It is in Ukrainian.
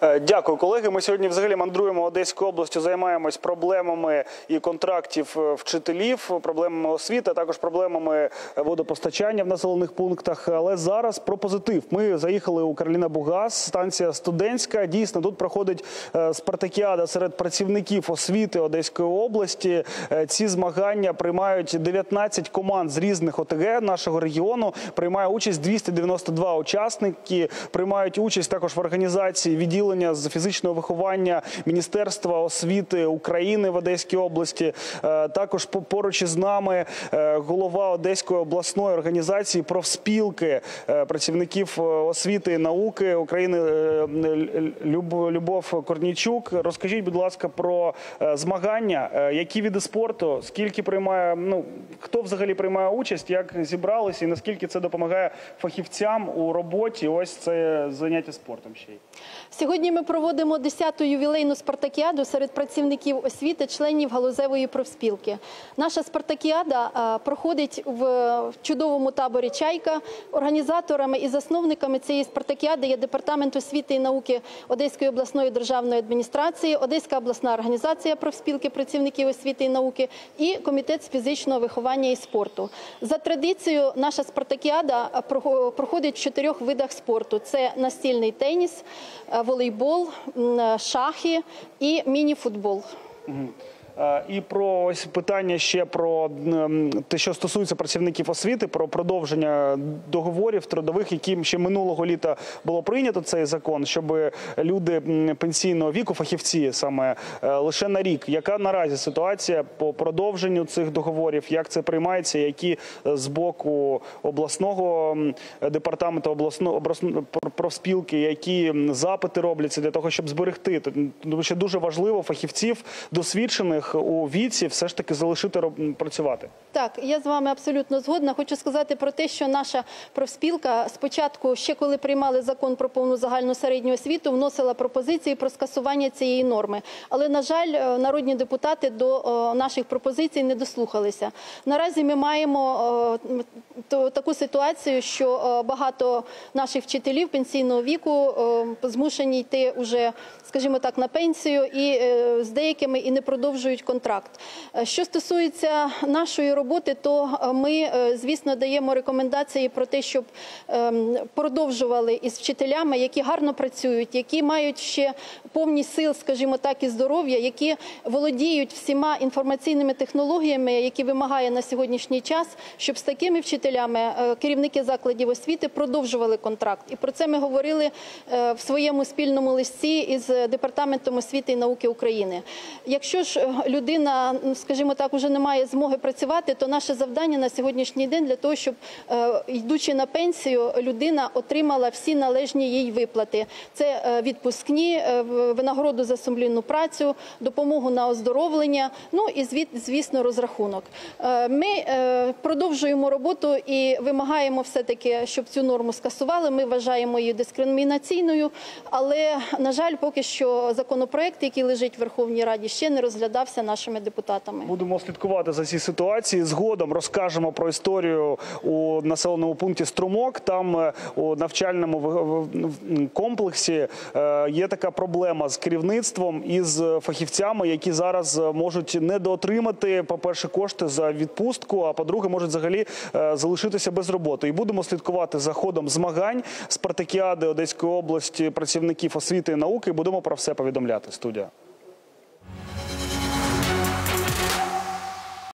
Дякую, колеги. Ми сьогодні взагалі мандруємо Одеською областю, займаємось проблемами і контрактів вчителів, проблемами освіти, а також проблемами водопостачання в населених пунктах. Але зараз про позитив. Ми заїхали у Карліна-Бугас, станція Студентська. Дійсно, тут проходить спартакіада серед працівників освіти Одеської області. Ці змагання приймають 19 команд з різних ОТГ нашого регіону. Приймає участь 292 учасники. Приймають участь також в організації відділення з фізичного виховання Міністерства освіти України в Одеській області. Також поруч із нами голова Одеської обласної організації профспілки працівників освіти і науки України Любов Корнійчук. Розкажіть, будь ласка, про змагання, які види спорту, скільки приймає, хто взагалі приймає участь, як зібралися і наскільки це допомагає фахівцям у роботі, ось це заняття спортом ще й. Сьогодні ми проводимо 10-ту ювілейну спартакіаду серед працівників освіти, членів галузевої профспілки. Наша спартакіада проходить в чудовому таборі «Чайка». Організаторами і засновниками цієї спартакіади є Департамент освіти і науки Одеської обласної державної адміністрації, Одеська обласна організація профспілки працівників освіти і науки і Комітет з фізичного виховання і спорту. За традицією, наша спартакіада проходить в 4 видах спорту. Це настільний теніс, волейбол, шахи і міні-футбол. І про ось питання ще про те, що стосується працівників освіти, про продовження договорів трудових, яким ще минулого літа було прийнято цей закон, щоб люди пенсійного віку, фахівці саме, лише на рік. Яка наразі ситуація по продовженню цих договорів, як це приймається, які з боку обласного департаменту, обласної профспілки, які запити робляться для того, щоб зберегти? Тому що дуже важливо фахівців, досвідчених у віці, все ж таки залишити працювати. Так, я з вами абсолютно згодна. Хочу сказати про те, що наша профспілка спочатку, ще коли приймали закон про повну загальну середню освіту, вносила пропозиції про скасування цієї норми. Але, на жаль, народні депутати до наших пропозицій не дослухалися. Наразі ми маємо таку ситуацію, що багато наших вчителів пенсійного віку змушені йти вже, скажімо так, на пенсію, і з деякими і не продовжують контракт. Що стосується нашої роботи, то ми, звісно, даємо рекомендації про те, щоб продовжували із вчителями, які гарно працюють, які мають ще повні сил, скажімо так, і здоров'я, які володіють всіма інформаційними технологіями, які вимагає на сьогоднішній час, щоб з такими вчителями керівники закладів освіти продовжували контракт. І про це ми говорили в своєму спільному листі із Департаментом освіти і науки України. Якщо ж людина, скажімо так, вже не має змоги працювати, то наше завдання на сьогоднішній день для того, щоб, йдучи на пенсію, людина отримала всі належні їй виплати. Це відпускні, винагороду за сумлінну працю, допомогу на оздоровлення, ну і, звісно, розрахунок. Ми продовжуємо роботу і вимагаємо все-таки, щоб цю норму скасували. Ми вважаємо її дискримінаційною, але, на жаль, поки що законопроект, який лежить в Верховній Раді, ще не розглядався нашими депутатами. Будемо слідкувати за цією ситуацією. Згодом розкажемо про історію у населеному пункті Струмок. Там у навчальному комплексі є така проблема з керівництвом і з фахівцями, які зараз можуть недоотримати, по-перше, кошти за відпустку, а по-друге, можуть взагалі залишитися без роботи. І будемо слідкувати за ходом змагань спартакіади Одеської області працівників освіти і науки. Будемо про все повідомляти. Студія.